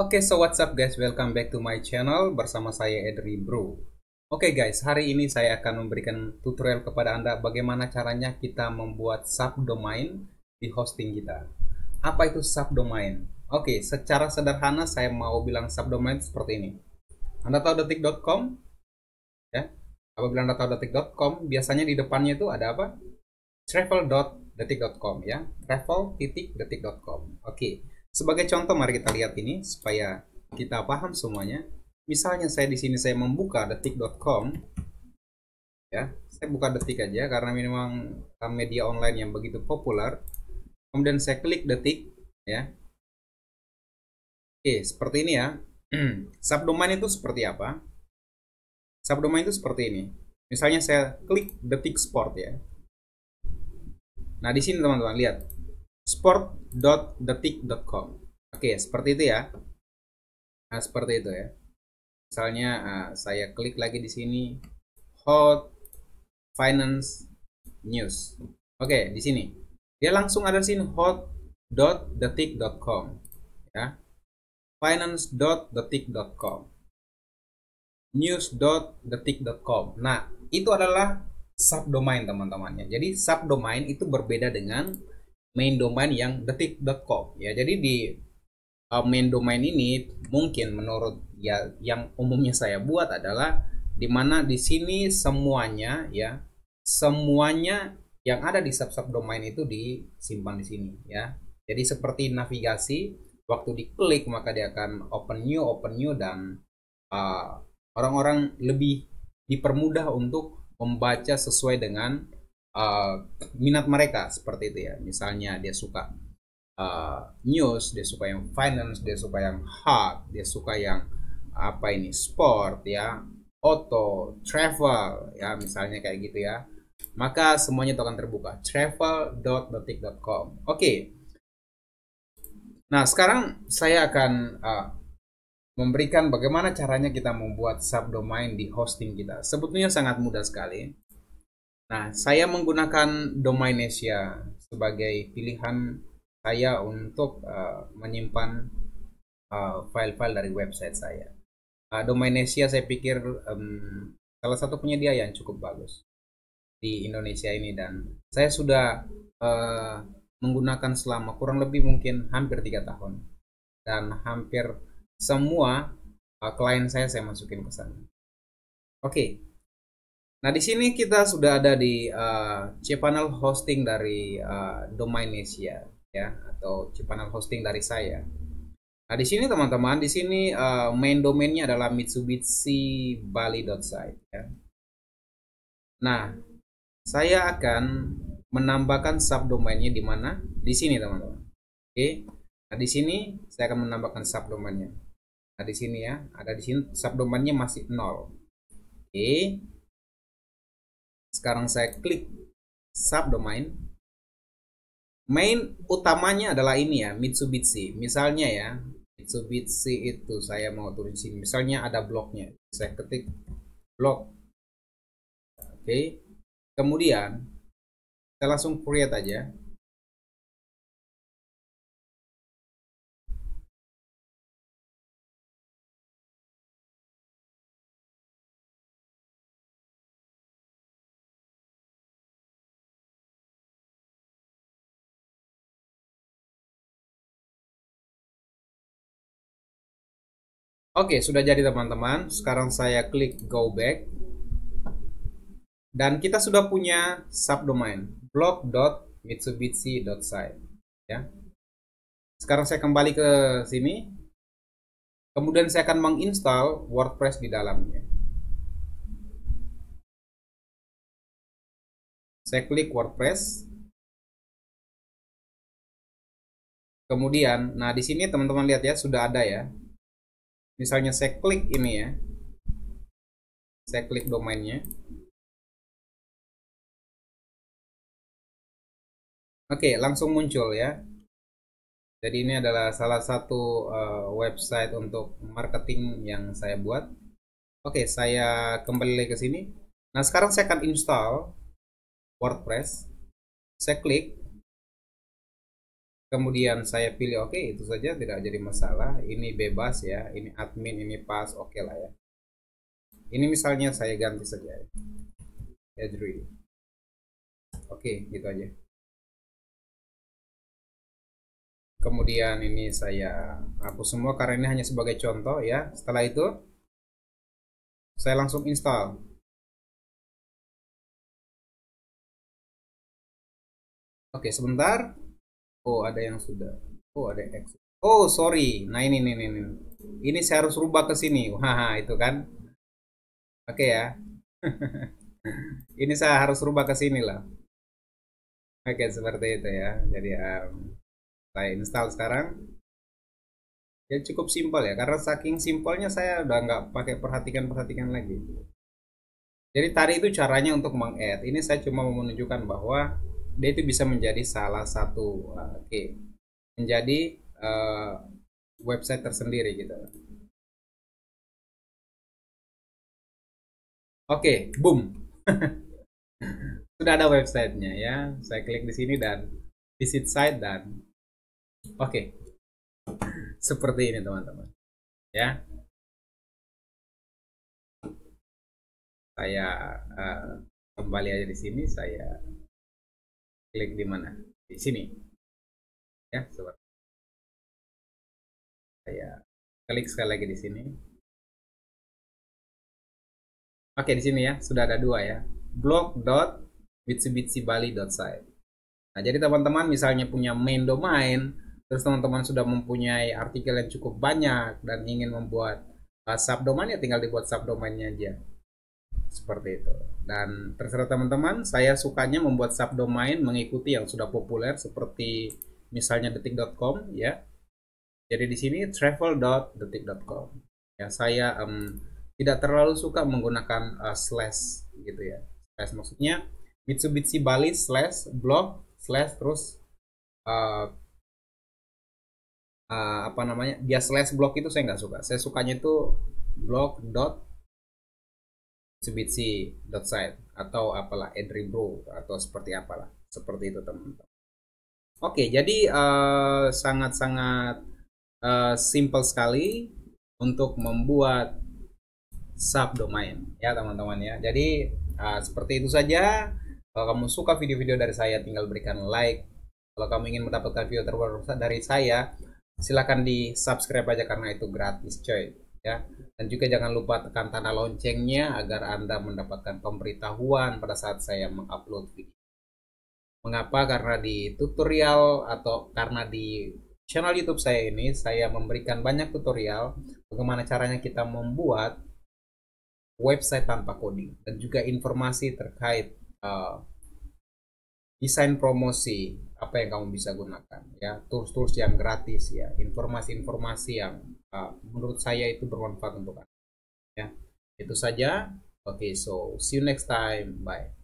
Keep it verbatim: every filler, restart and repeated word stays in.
Oke, so what's up guys? Welcome back to my channel bersama saya Edri Bro. Oke guys, hari ini saya akan memberikan tutorial kepada Anda bagaimana caranya kita membuat subdomain di hosting kita. Apa itu subdomain? Oke, secara sederhana saya mau bilang subdomain seperti ini. Anda tahu detik dot com? Ya. Apabila Anda tahu detik dot com, biasanya di depannya itu ada apa? travel dot detik dot com ya. travel titik detik dot com. Oke. Sebagai contoh mari kita lihat ini supaya kita paham semuanya. Misalnya saya di sini saya membuka detik dot com ya. Saya buka detik aja karena memang media online yang begitu populer. Kemudian saya klik detik ya. Oke, seperti ini ya. Subdomain itu seperti apa? Subdomain itu seperti ini. Misalnya saya klik detik sport ya. Nah, di sini teman-teman lihat sport dot detik dot com. Oke, seperti itu ya. Nah, seperti itu ya. Misalnya uh, saya klik lagi di sini hot finance news. Oke, di sini. Dia langsung ada di sini hot dot detik dot com ya. finance dot detik dot com. news dot detik dot com. Nah, itu adalah subdomain teman-temannya. Jadi subdomain itu berbeda dengan main domain yang detik dot com ya. Jadi di uh, main domain ini mungkin menurut ya yang umumnya saya buat adalah dimana di sini semuanya ya semuanya yang ada di sub subdomain itu disimpan di sini ya. Jadi seperti navigasi, waktu diklik maka dia akan open new open new dan uh, orang-orang lebih dipermudah untuk membaca sesuai dengan uh, minat mereka seperti itu ya. Misalnya dia suka uh, news, dia suka yang finance, dia suka yang hot, dia suka yang apa ini sport ya, auto, travel ya, misalnya kayak gitu ya. Maka semuanya itu akan terbuka travel dot detik dot com. Oke. Nah, sekarang saya akan uh, memberikan bagaimana caranya kita membuat subdomain di hosting kita. Sebetulnya sangat mudah sekali. Nah, saya menggunakan Domainesia sebagai pilihan saya untuk uh, menyimpan file-file uh, dari website saya. Uh, Domainesia saya pikir um, salah satu penyedia yang cukup bagus di Indonesia ini dan saya sudah uh, menggunakan selama kurang lebih mungkin hampir tiga tahun dan hampir semua uh, klien saya saya masukin ke sana. Oke. Okay. Nah, di sini kita sudah ada di uh, cPanel hosting dari uh, Domainesia ya atau cPanel hosting dari saya. Nah, di sini teman-teman, di sini uh, main domainnya adalah mitsubishi bali dot site ya. Nah, saya akan menambahkan subdomainnya di mana? Di sini, teman-teman. Oke. Nah, di sini saya akan menambahkan subdomainnya. Nah, di sini ya, ada di sini subdomainnya masih nol. Oke. Sekarang saya klik subdomain. Main utamanya adalah ini ya, Mitsubishi. Misalnya ya, Mitsubishi itu saya mau turun sini. Misalnya ada blognya. Saya ketik blog. Oke. Kemudian saya langsung create aja. Oke, sudah jadi teman-teman. Sekarang saya klik go back. Dan kita sudah punya subdomain blog dot mitsubishi dot site ya. Sekarang saya kembali ke sini. Kemudian saya akan menginstal WordPress di dalamnya. Saya klik WordPress. Kemudian, nah di sini teman-teman lihat ya, sudah ada ya. Misalnya saya klik ini ya. Saya klik domainnya. Oke, langsung muncul ya. Jadi ini adalah salah satu uh, website untuk marketing yang saya buat. Oke, saya kembali lagi ke sini. Nah, sekarang saya akan install WordPress. Saya klik. Kemudian saya pilih oke, okay, itu saja tidak jadi masalah. Ini bebas ya, ini admin, ini pas, oke okay lah ya. Ini misalnya saya ganti saja ya. Adri. Oke, okay, gitu aja. Kemudian ini saya hapus semua karena ini hanya sebagai contoh ya. Setelah itu saya langsung install. Oke, okay, sebentar. Oh, ada yang sudah. Oh, ada X. Oh, sorry. Nah, ini nih, ini. Ini saya harus rubah ke sini. Wah, itu kan. Oke ya. Ini saya harus rubah ke sini lah. Oke, seperti itu ya. Jadi um, saya install sekarang. Ya cukup simpel ya. Karena saking simpelnya saya udah nggak pakai perhatikan-perhatikan lagi. Jadi tadi itu caranya untuk meng-add. Ini saya cuma mau menunjukkan bahwa dia itu bisa menjadi salah satu, uh, oke, okay, menjadi uh, website tersendiri gitu. Oke, okay, boom. Sudah ada websitenya ya. Saya klik di sini dan visit site dan oke. Okay. Seperti ini teman-teman. Ya. Saya uh, kembali aja di sini, saya klik di mana? Di sini. Ya, seperti. Saya klik sekali lagi di sini. Oke, di sini ya, sudah ada dua ya. blog.bitsibitsibali.site. Nah, jadi teman-teman misalnya punya main domain, terus teman-teman sudah mempunyai artikel yang cukup banyak dan ingin membuat uh, subdomain, ya tinggal dibuat subdomainnya aja. Seperti itu. Dan terserah teman-teman, saya sukanya membuat subdomain mengikuti yang sudah populer seperti misalnya detik dot com ya. Jadi di sini travel dot detik dot com. Ya, saya um, tidak terlalu suka menggunakan uh, slash gitu ya. Slash maksudnya Mitsubishi Bali slash blog slash terus uh, uh, apa namanya dia slash blog itu saya nggak suka. Saya sukanya itu blog dot Mitsubishi dot site atau apalah Edribro atau seperti apalah seperti itu teman-teman. Oke, jadi uh, sangat-sangat uh, simple sekali untuk membuat subdomain ya teman-teman ya. Jadi uh, seperti itu saja. Kalau kamu suka video-video dari saya, tinggal berikan like. Kalau kamu ingin mendapatkan video terbaru dari saya, silahkan di subscribe aja karena itu gratis coy ya. Dan juga jangan lupa tekan tanda loncengnya agar Anda mendapatkan pemberitahuan pada saat saya mengupload video. Mengapa? Karena di tutorial atau karena di channel YouTube saya ini saya memberikan banyak tutorial bagaimana caranya kita membuat website tanpa coding dan juga informasi terkait uh, desain promosi apa yang kamu bisa gunakan ya, tools-tools yang gratis ya, informasi-informasi yang uh, menurut saya itu bermanfaat untuk Anda ya. Itu saja. Oke, okay, so see you next time, bye.